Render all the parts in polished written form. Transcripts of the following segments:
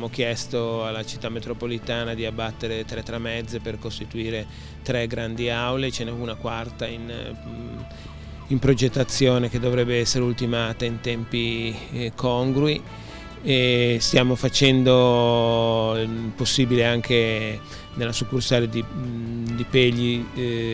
abbiamo chiesto alla città metropolitana di abbattere 3 tramezze per costituire 3 grandi aule, ce n'è una quarta in progettazione che dovrebbe essere ultimata in tempi congrui, e stiamo facendo il possibile anche nella succursale di Pegli.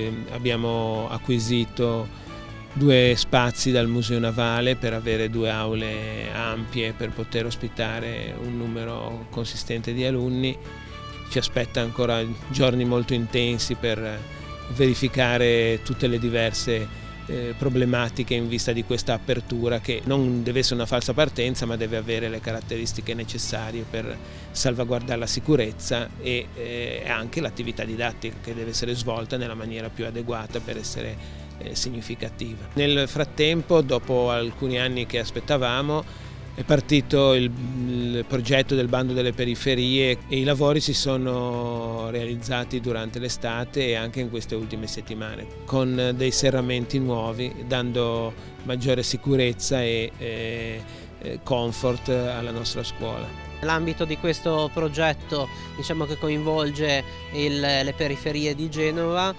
Abbiamo acquisito 2 spazi dal Museo Navale per avere 2 aule ampie per poter ospitare un numero consistente di alunni. Ci aspetta ancora giorni molto intensi per verificare tutte le diverse problematiche in vista di questa apertura, che non deve essere una falsa partenza ma deve avere le caratteristiche necessarie per salvaguardare la sicurezza e anche l'attività didattica, che deve essere svolta nella maniera più adeguata per essere significativa. Nel frattempo, dopo alcuni anni che aspettavamo, è partito il progetto del bando delle periferie e i lavori si sono realizzati durante l'estate e anche in queste ultime settimane, con dei serramenti nuovi, dando maggiore sicurezza e comfort alla nostra scuola. Nell'ambito di questo progetto, diciamo, che coinvolge le periferie di Genova,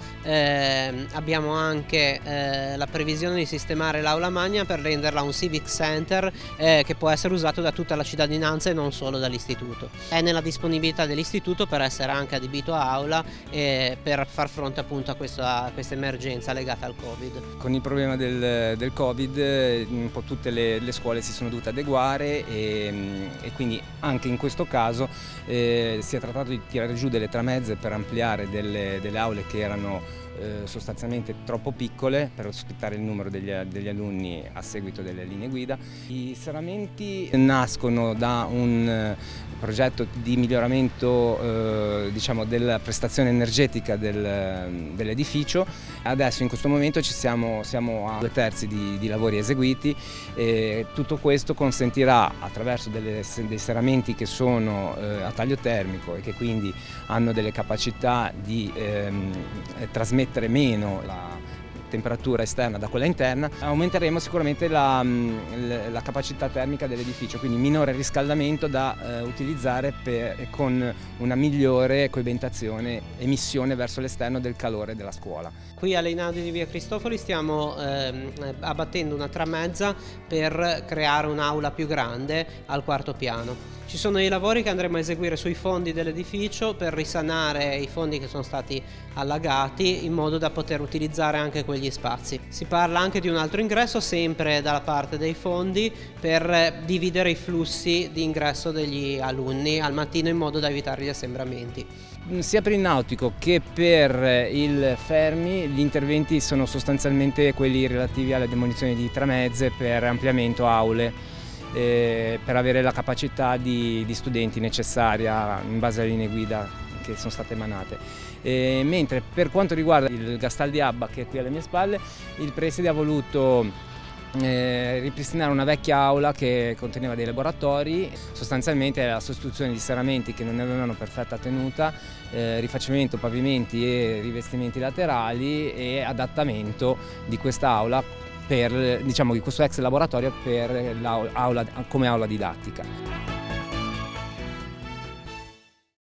abbiamo anche la previsione di sistemare l'aula magna per renderla un civic center che può essere usato da tutta la cittadinanza e non solo dall'istituto. È nella disponibilità dell'istituto per essere anche adibito a aula e per far fronte appunto a questa emergenza legata al Covid. Con il problema del Covid un po' tutte le scuole si sono dovute adeguare e quindi anche in questo caso si è trattato di tirare giù delle tramezze per ampliare delle aule che erano sostanzialmente troppo piccole per ospitare il numero degli alunni a seguito delle linee guida. I serramenti nascono da un progetto di miglioramento diciamo, della prestazione energetica dell'edificio. Adesso in questo momento siamo a 2/3 di lavori eseguiti e tutto questo consentirà, attraverso dei serramenti che sono a taglio termico e che quindi hanno delle capacità di trasmettere meno la temperatura esterna da quella interna, aumenteremo sicuramente la capacità termica dell'edificio, quindi minore riscaldamento da utilizzare con una migliore coibentazione, emissione verso l'esterno del calore della scuola. Qui all'Einaudi di via Cristofori stiamo abbattendo una tramezza per creare un'aula più grande al 4º piano. Ci sono dei lavori che andremo a eseguire sui fondi dell'edificio per risanare i fondi che sono stati allagati, in modo da poter utilizzare anche quegli spazi. Si parla anche di un altro ingresso, sempre dalla parte dei fondi, per dividere i flussi di ingresso degli alunni al mattino in modo da evitare gli assembramenti. Sia per il nautico che per il Fermi gli interventi sono sostanzialmente quelli relativi alle demolizioni di tramezze per ampliamento aule, per avere la capacità di studenti necessaria in base alle linee guida che sono state emanate. Mentre per quanto riguarda il Gastaldi Abba, che è qui alle mie spalle, il preside ha voluto ripristinare una vecchia aula che conteneva dei laboratori, sostanzialmente la sostituzione di serramenti che non avevano perfetta tenuta, rifacimento pavimenti e rivestimenti laterali e adattamento di questa aula per, diciamo, di questo ex laboratorio per come aula didattica.